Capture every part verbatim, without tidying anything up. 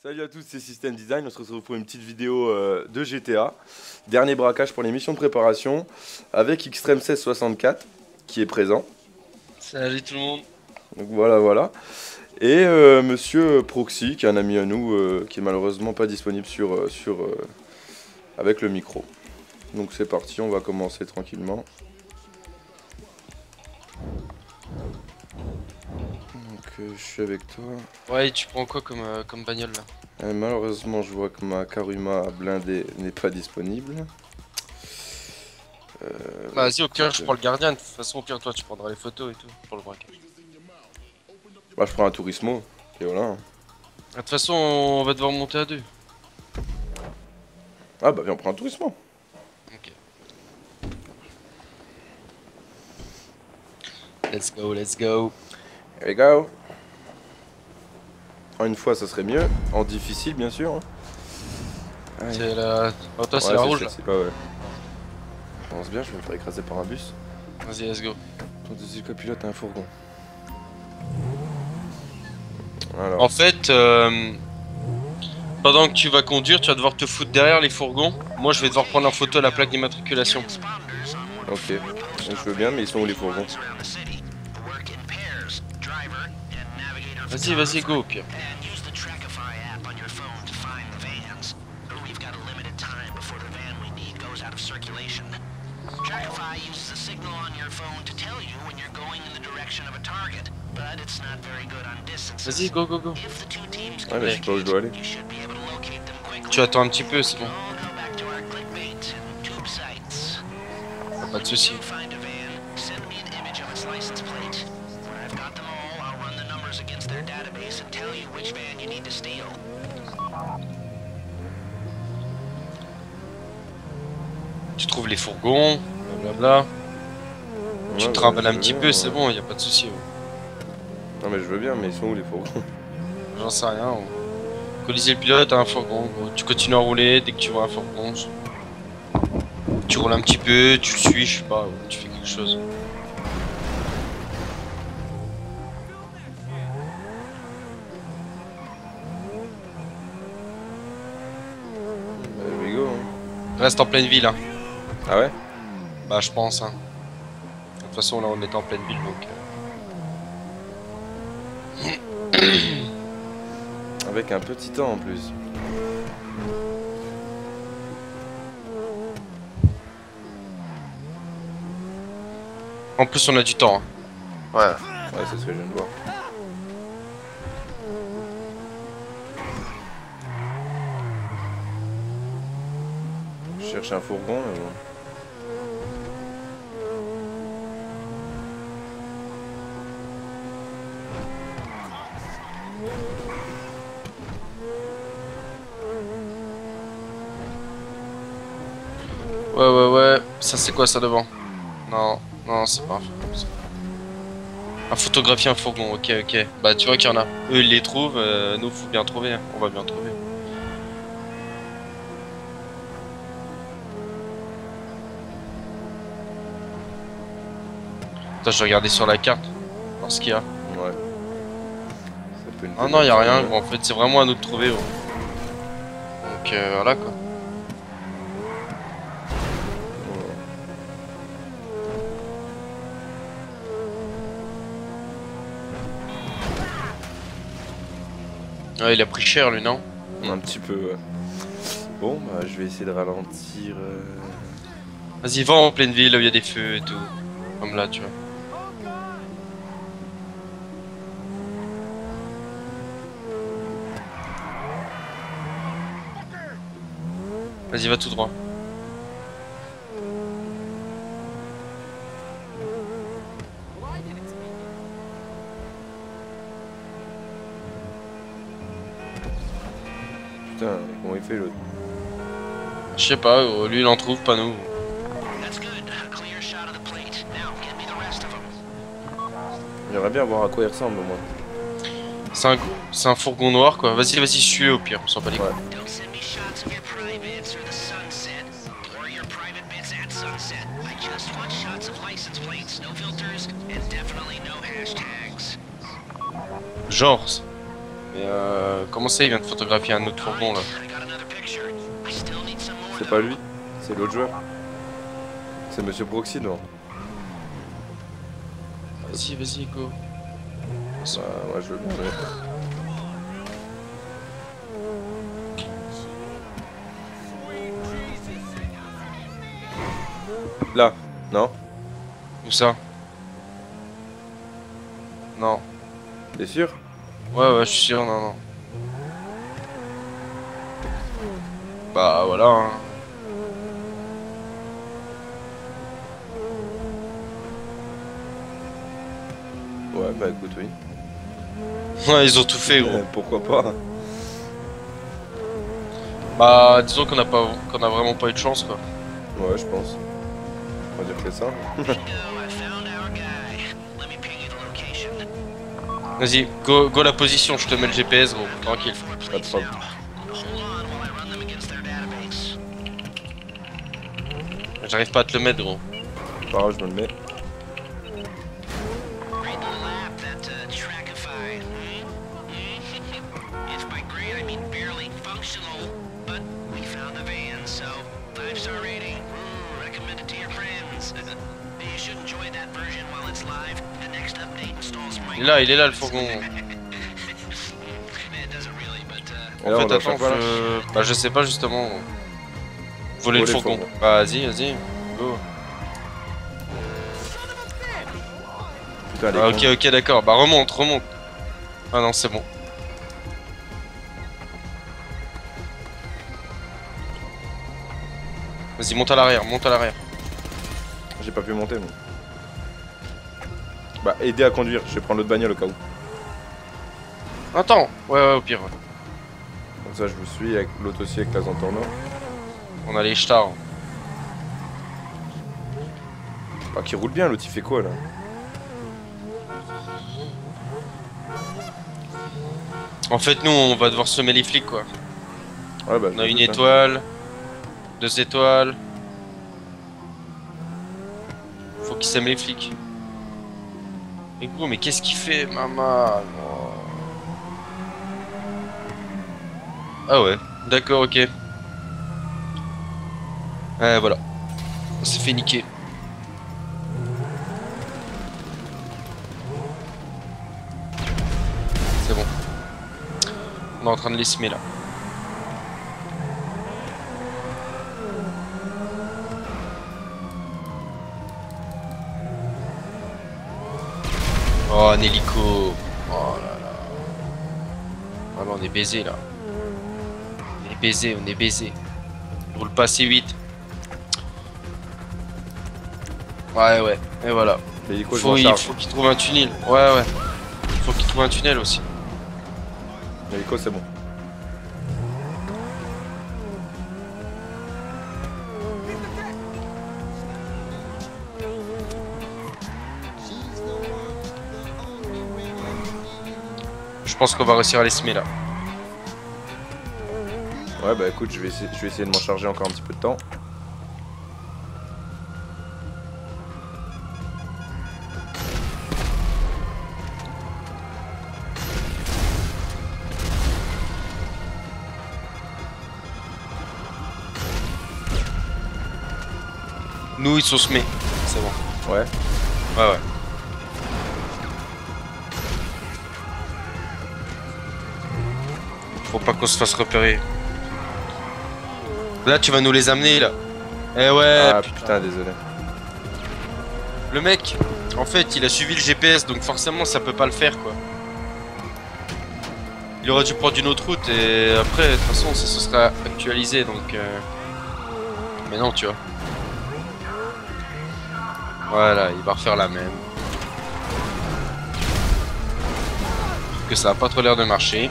Salut à tous, c'est System Design, on se retrouve pour une petite vidéo euh, de G T A. Dernier braquage pour les missions de préparation avec Xtreme seize soixante-quatre qui est présent. Salut tout le monde. Donc voilà, voilà. Et euh, Monsieur Proxy, qui est un ami à nous, euh, qui est malheureusement pas disponible sur, euh, sur, euh, avec le micro. Donc c'est parti, on va commencer tranquillement. Donc euh, je suis avec toi. Ouais, tu prends quoi comme, euh, comme bagnole là? Euh, malheureusement, je vois que ma Karuma blindée n'est pas disponible. Euh, Bah, vas-y, au pire, je prends le gardien. De toute façon, au pire, toi, tu prendras les photos et tout pour le braquage. Bah, je prends un Turismo, et voilà. De toute façon, on va devoir monter à deux. Ah bah viens, on prend un Turismo. Ok. Let's go, let's go. Here we go. En une fois, ça serait mieux. En difficile, bien sûr. C'est la... Oh, toi, c'est Ouais, la rouge là. C'est pas ouais. Je pense bien, je vais me faire écraser par un bus. Vas-y, let's go. Ton deuxième copilote a un fourgon. Alors. En fait, euh, pendant que tu vas conduire, tu vas devoir te foutre derrière les fourgons. Moi, je vais devoir prendre en photo la plaque d'immatriculation. Ok. Donc, je veux bien, mais ils sont où les fourgons? Vas-y, vas-y, go au pire. Vas-y, go, go, go. Ouais, mais je sais pas où je dois aller. Tu attends un petit peu, c'est bon. Pas de soucis. Tu trouves les fourgons, blablabla. Tu Ouais, te bah, trimbales un je petit veux peu, bien, c'est ouais. bon, y a pas de soucis. Ouais. Non, mais je veux bien, mais ils sont où les fourgons? J'en sais rien. Ouais. Colisée le pilote, un fourgon. Gros. Tu continues à rouler dès que tu vois un fourgon. Tu roules un petit peu, tu le suis, je sais pas, ouais, tu fais quelque chose. Bah, here we go. Hein. Reste en pleine ville, hein. Ah ouais? Bah, je pense, hein. De toute façon, là, on est en pleine ville, donc. Euh... Avec un petit temps en plus. En plus, on a du temps. Hein. Ouais. Ouais, c'est ce que je viens de voir. Je cherche un fourgon, mais bon. Ouais, ouais, ouais. Ça, c'est quoi ça devant? Non, non, c'est pas un fourgon. Un photographier, un fourgon, ok, ok. Bah, tu vois qu'il y en a. Eux, ils les trouvent, euh, nous, faut bien trouver. Hein. On va bien trouver. Attends, je vais regarder sur la carte. Voir ce qu'il y a. Ouais. Ça peut Ah non, y a rien, gros. En fait, c'est vraiment à nous de trouver, gros. Donc, euh, voilà, quoi. Ouais, il a pris cher, lui, non? Un petit peu, ouais. Bon, bah, je vais essayer de ralentir. Euh... Vas-y, va en pleine ville, là où il y a des feux et tout. Comme là, tu vois. Vas-y, va tout droit. Putain, comment il fait l'autre? Je sais pas, gros, lui il en trouve, pas nous. J'aimerais bien voir à quoi il ressemble au moins. C'est un, c'est un fourgon noir quoi. Vas-y, vas-y, suis au pire, on s'en bat les couilles. Ouais. Genre. Mais euh, comment ça, il vient de photographier un autre fourgon là? C'est pas lui, c'est l'autre joueur. C'est Monsieur Proxy, non? Vas-y, vas-y, go. Bah, moi je veux bien, mais... Là, non? Où ça? Non. T'es sûr? Ouais, ouais, je suis sûr, non, non. Bah voilà. Hein. Ouais, bah écoute, oui. Ouais, ils ont tout fait, gros. Euh, pourquoi pas? Bah, disons qu'on a pas, qu'on a vraiment pas eu de chance, quoi. Ouais, je pense. On va dire que c'est ça. Vas-y, go, go la position, je te mets le G P S, gros. Tranquille. Pas de problème. J'arrive pas à te le mettre, gros. Pas grave, je me le mets. Il est là, il est là le fourgon. Et là, En on fait, doit attends, faire quoi, là je... Bah, je sais pas justement. Voler le Voler le fourgon. fourgon. Bah, vas-y, vas-y. Go. Putain, elle est Ah, con. ok, ok, d'accord. Bah, remonte, remonte. Ah non, c'est bon. Vas-y, monte à l'arrière, monte à l'arrière. J'ai pas pu monter, moi. Bah, aider à conduire. Je vais prendre l'autre bagnole au cas où. Attends. Ouais, ouais, au pire. Ouais. Comme ça, je vous suis avec l'autre aussi avec la Zantorno. On a les stars. Ah, qui roule bien, l'autre il fait quoi là? En fait, nous, on va devoir semer les flics, quoi. Ouais, bah, On a je une doute, hein. étoile, deux étoiles. Faut qu'il sème les flics. Mais gros, mais qu'est-ce qu'il fait, maman? Oh. Ah ouais, d'accord, ok. Ouais, voilà. On s'est fait niquer. C'est bon. On est en train de les semer là. Oh, un hélico. Oh là là. Ah bah, on est baisé là. On est baisé, on est baisé. On roule pas assez vite. Ouais, ouais. Et voilà. L'hélico, je Faut, m'en il charge. faut qu'il trouve un tunnel. Ouais, ouais. Faut qu'il trouve un tunnel aussi. L'hélico, c'est bon. Je pense qu'on va réussir à les semer là. Ouais, bah écoute, je vais essayer, je vais essayer de m'en charger encore un petit peu de temps. Nous, ils sont semés. C'est bon. Ouais. Ouais, ouais. Faut pas qu'on se fasse repérer. Là, tu vas nous les amener là. Eh ouais. Ah putain, désolé. Le mec, en fait, il a suivi le G P S, donc forcément, ça peut pas le faire quoi. Il aurait dû prendre une autre route et après, de toute façon, ça se sera actualisé donc. Euh... Mais non, tu vois. Voilà, il va refaire la même. Que ça a pas trop l'air de marcher.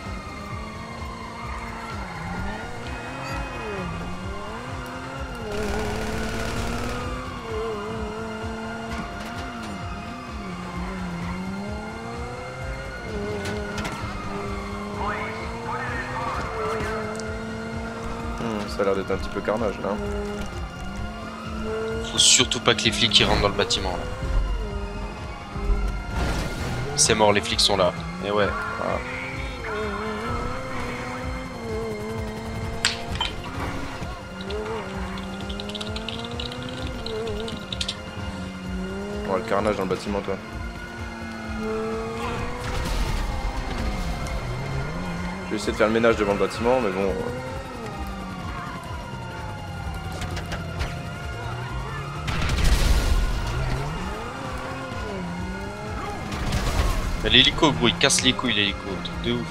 Hmm, ça a l'air d'être un petit peu carnage là. Faut surtout pas que les flics ils rentrent dans le bâtiment là. C'est mort, les flics sont là. Et ouais. Ah. carnage dans le bâtiment, toi. Je vais essayer de faire le ménage devant le bâtiment, mais bon... Euh... L'hélico, gros, il casse les couilles, l'hélico, truc de ouf.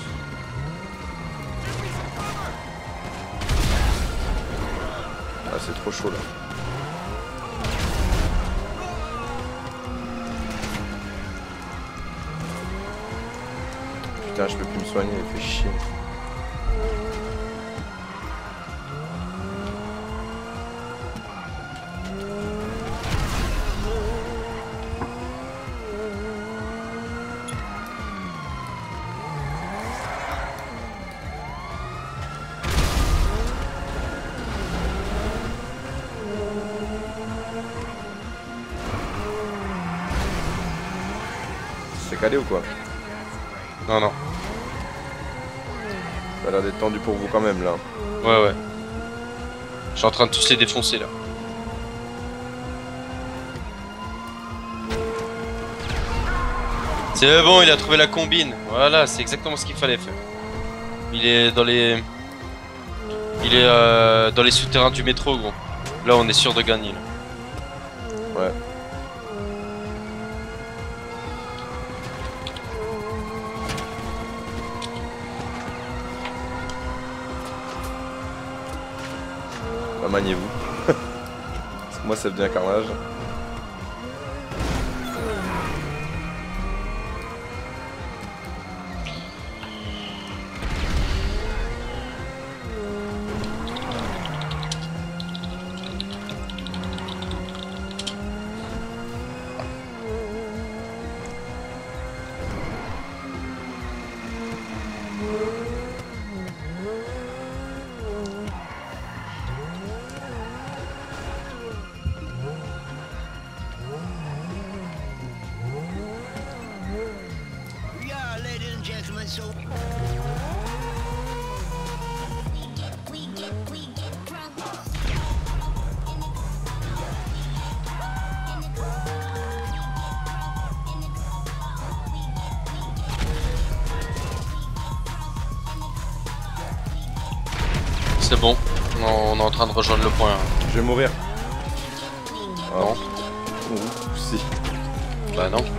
Ah, c'est trop chaud là. Putain, je peux plus me soigner, il fait chier. C'est calé ou quoi? Non, non. Ça a l'air d'être tendu pour vous quand même là. Ouais, ouais. Je suis en train de tous les défoncer là. C'est bon, il a trouvé la combine. Voilà, c'est exactement ce qu'il fallait faire. Il est dans les... Il est euh, dans les souterrains du métro, gros. Là, on est sûr de gagner. Là. Ouais. Bah, maniez-vous. Parce que moi, ça devient un carnage. C'est bon, on est en train de rejoindre le point. Je vais mourir. Non. Ouh, si. Bah non.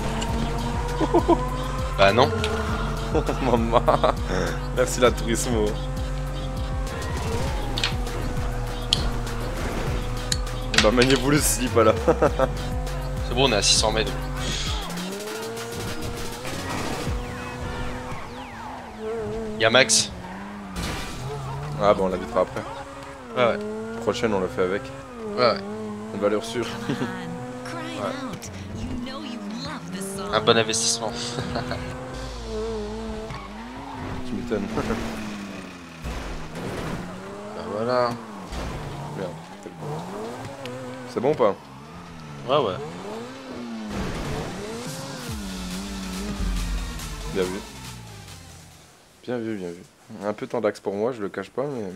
Bah non. Maman. Merci la Turismo. Bah maniez-vous le slip là. C'est bon, on est à six cents mètres. Y'a Max. Ah bon, on l'invitera après. Ouais, ouais. Prochaine, on le fait avec. Ouais, ouais. Une valeur sûre. Ouais. Un bon investissement. Tu m'étonnes. Bah voilà. Bien. C'est bon ou pas? Ouais, ouais. Bien vu. Bien vu, bien vu. Un peu tendax pour moi, je le cache pas, mais...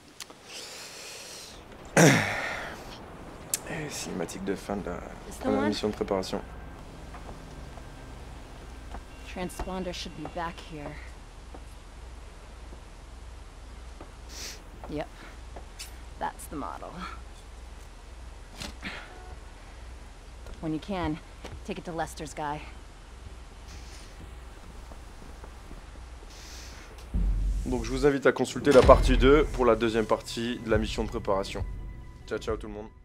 Et cinématique de fin de la première mission de préparation. Transponder should be back here. Yep, that's the model. When you can, take it to Lester's guy. Donc je vous invite à consulter la partie deux pour la deuxième partie de la mission de préparation. Ciao ciao tout le monde.